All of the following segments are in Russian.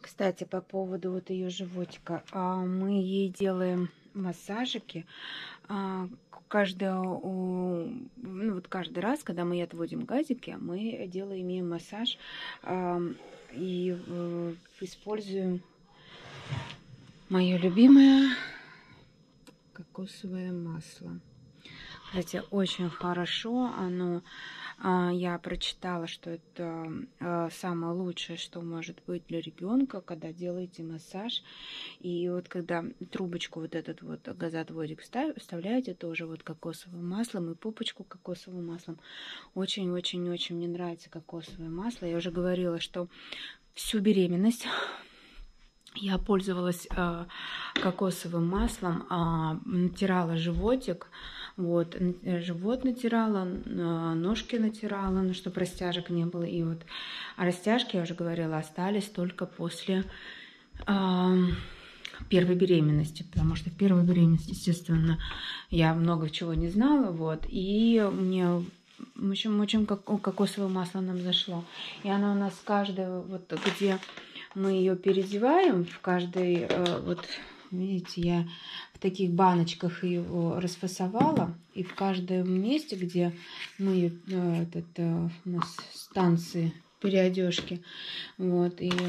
Кстати, по поводу вот ее животика. Мы ей делаем массажики. Ну, вот каждый раз, когда мы ей отводим газики, мы делаем ей массаж и используем мое любимое кокосовое масло. Кстати, очень хорошо оно. Я прочитала, что это самое лучшее, что может быть для ребенка, когда делаете массаж. И вот когда трубочку вот этот вот газоотводик вставляете тоже вот кокосовым маслом и попочку кокосовым маслом. Очень-очень-очень мне нравится кокосовое масло. Я уже говорила, что всю беременность я пользовалась кокосовым маслом, натирала животик, вот, живот натирала, ножки натирала, ну, чтобы растяжек не было. И вот растяжки, я уже говорила, остались только после первой беременности, потому что в первой беременности, естественно, я много чего не знала, вот, и мне очень кокосовое масло нам зашло. И оно у нас каждое, вот где мы ее переодеваем, в каждой, вот, видите, я в таких баночках его расфасовала, и в каждом месте, где мы у нас станции переодежки, вот, и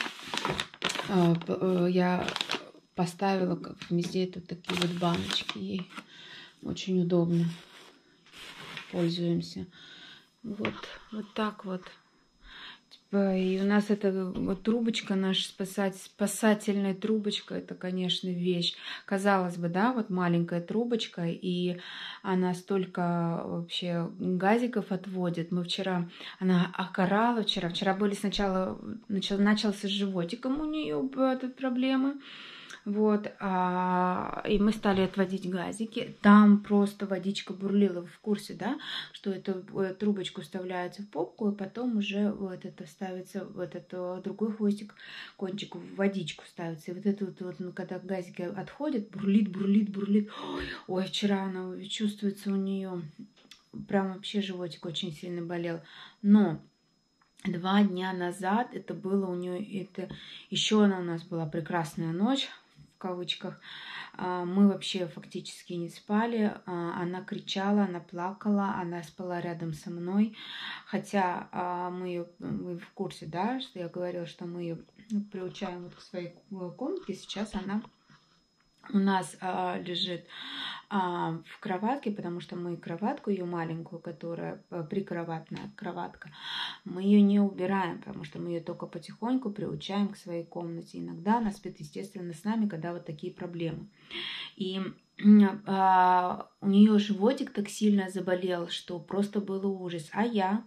я поставила везде тут такие вот баночки ей. Очень удобно. Пользуемся. Вот так вот. И у нас эта вот трубочка, наша спасательная трубочка, это, конечно, вещь. Казалось бы, да, вот маленькая трубочка, и она столько вообще газиков отводит. Она окорала вчера были сначала, начался с животиком у нее проблемы. Вот, и мы стали отводить газики. Там просто водичка бурлила. Вы в курсе, да, что эту трубочку вставляется в попку, и потом уже вот это ставится, вот этот другой хвостик, кончик в водичку ставится. И вот это вот ну, когда газики отходят, бурлит. Ой, вчера она чувствуется у нее, прям вообще животик очень сильно болел. Но 2 дня назад это было у нее, еще она у нас была прекрасная ночь, в кавычках. Мы вообще фактически не спали. Она кричала, она плакала, она спала рядом со мной. Хотя вы в курсе, да, что я говорила, что мы ее приучаем вот к своей комнатке. Сейчас она у нас лежит в кроватке, потому что мы кроватку ее маленькую, которая прикроватная кроватка, мы ее не убираем, потому что мы ее только потихоньку приучаем к своей комнате. Иногда она спит, естественно, с нами, когда вот такие проблемы. И у нее животик так сильно заболел, что просто был ужас. А я,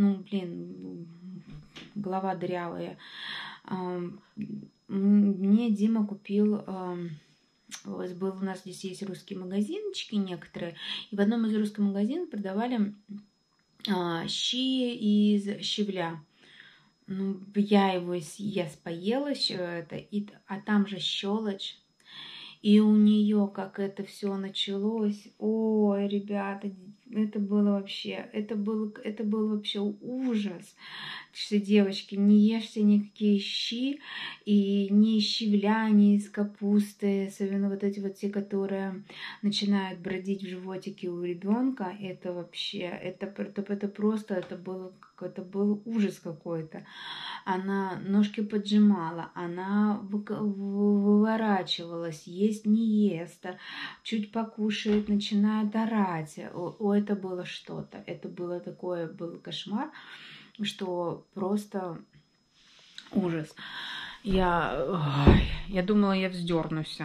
голова дырявая. Мне Дима купил... У нас здесь есть русские магазинчики некоторые, и в одном из русских магазинов продавали щи из щавля. Ну, я поела, а там же щелочь. И у нее, как это все началось, ой, ребята, это был вообще ужас. Что, девочки, не ешьте никакие щи, и ни из щавля, ни из капусты, особенно вот эти вот те, которые начинают бродить в животике у ребенка, это вообще, это был ужас какой-то. Она ножки поджимала, она выворачивалась, есть не ест, чуть покушает, начинает орать. Это было что-то. Это был кошмар, что просто ужас. Я думала, я вздернусь.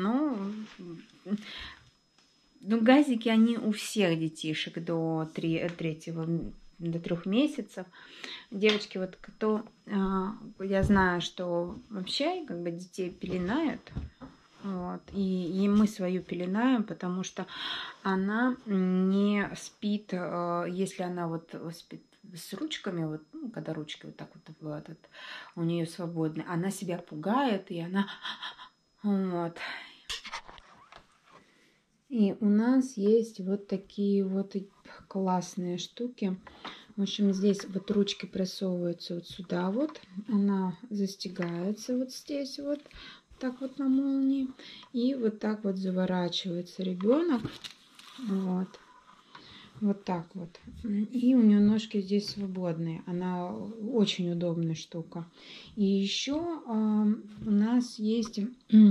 Газики, они у всех детишек до 3 месяцев. Девочки, вот я знаю, что вообще как бы детей пеленают. Вот, и мы свою пеленаем, потому что она не спит, если она вот спит с ручками, вот, когда ручки вот так вот у нее свободны, она себя пугает, и она вот. И у нас есть вот такие вот классные штуки. В общем, здесь вот ручки просовываются вот сюда вот. Она застегается вот здесь вот. Так вот на молнии. И вот так вот заворачивается ребенок. Вот. Вот так вот. И у нее ножки здесь свободные. Она очень удобная штука. И еще у нас есть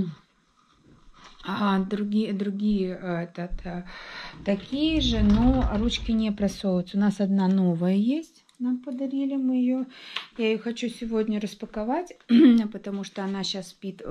другие такие же, но ручки не просовываются. У нас одна новая есть. Нам подарили мы ее. Я ее хочу сегодня распаковать, потому что она сейчас спит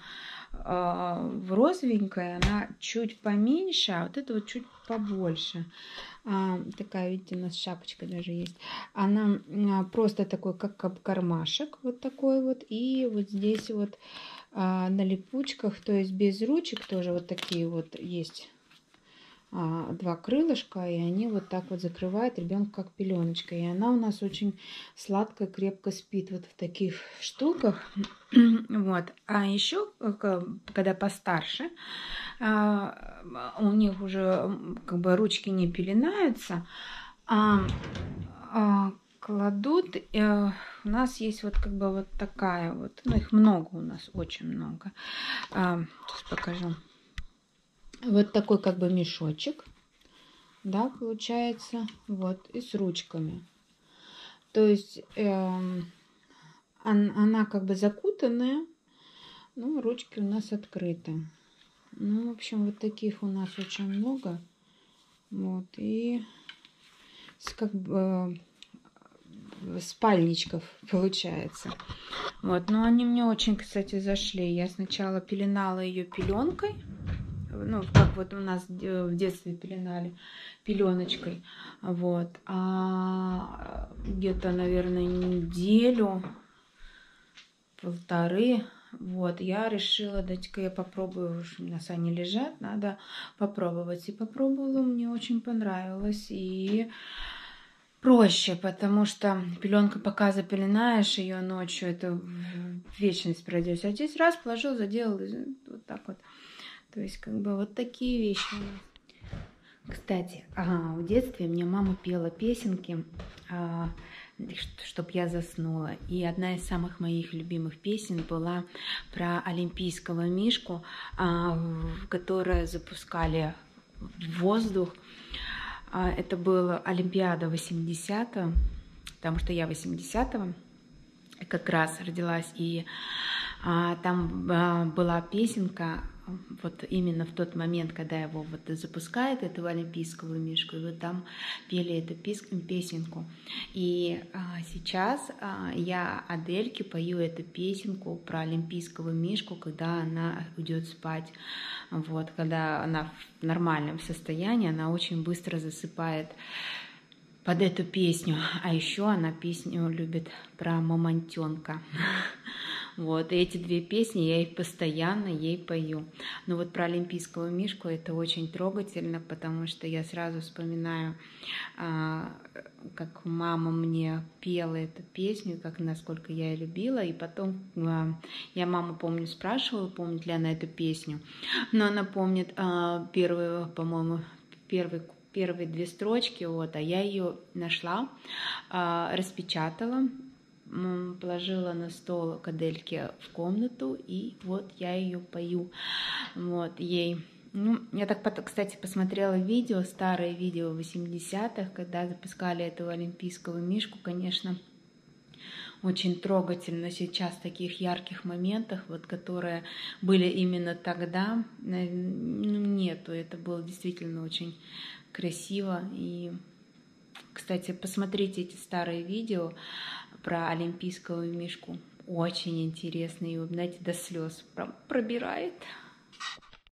в розовенькой. Она чуть поменьше, а вот это вот чуть побольше. Такая, видите, у нас шапочка даже есть. Она просто такой, как кармашек. Вот такой вот. И вот здесь вот на липучках, то есть без ручек тоже вот такие вот есть два крылышка, и они вот так вот закрывают ребенка как пеленочка. И она у нас очень сладко, крепко спит вот в таких штуках. Вот. А еще, когда постарше, у них уже как бы ручки не пеленаются, кладут. У нас есть вот как бы вот такая вот, ну их много у нас, очень много. Сейчас покажу. Вот такой как бы мешочек, да, получается, вот, и с ручками. То есть она как бы закутанная, но ручки у нас открыты. Ну, в общем, вот таких у нас очень много. Вот, и как бы спальничков получается. Вот, но они мне очень, кстати, зашли. Я сначала пеленала ее пеленкой. Ну, как вот у нас в детстве пеленали пеленочкой. Вот. А где-то, наверное, неделю, полторы. Вот, я решила, дать-ка я попробую, уж у нас они лежат, надо попробовать. И попробовала, мне очень понравилось. И проще, потому что пеленка, пока запеленаешь ее ночью, это вечность пройдет. А здесь раз положил, заделал, вот так вот. То есть, как бы, вот такие вещи. Кстати, в детстве мне мама пела песенки, чтобы я заснула. И одна из самых моих любимых песен была про олимпийского мишку, которую запускали в воздух. Это была Олимпиада 80-го, потому что я 80-го как раз родилась. И там была песенка, вот именно в тот момент, когда его вот запускают, этого олимпийского мишку, и вот там пели эту песенку. И сейчас я Адельке пою эту песенку про олимпийского мишку, когда она идет спать. Вот, когда она в нормальном состоянии, она очень быстро засыпает под эту песню. А еще она песню любит про мамонтенка. Вот, и эти две песни я их постоянно ей пою. Но вот про олимпийского мишку это очень трогательно, потому что я сразу вспоминаю, как мама мне пела эту песню, как насколько я ее любила. И потом я маму, помню, спрашивала, помнит ли она эту песню. Но она помнит первую, по-моему, первые две строчки, вот, а я ее нашла, распечатала, положила на стол к Адельке в комнату, и вот я ее пою вот ей. Ну, я так, кстати, посмотрела видео, старые видео 80-х, когда запускали этого олимпийского мишку, конечно, очень трогательно сейчас в таких ярких моментах, вот, которые были именно тогда, нету. Это было действительно очень красиво. И, кстати, посмотрите эти старые видео про олимпийского мишку. Очень интересно. И, знаете, до слез пробирает.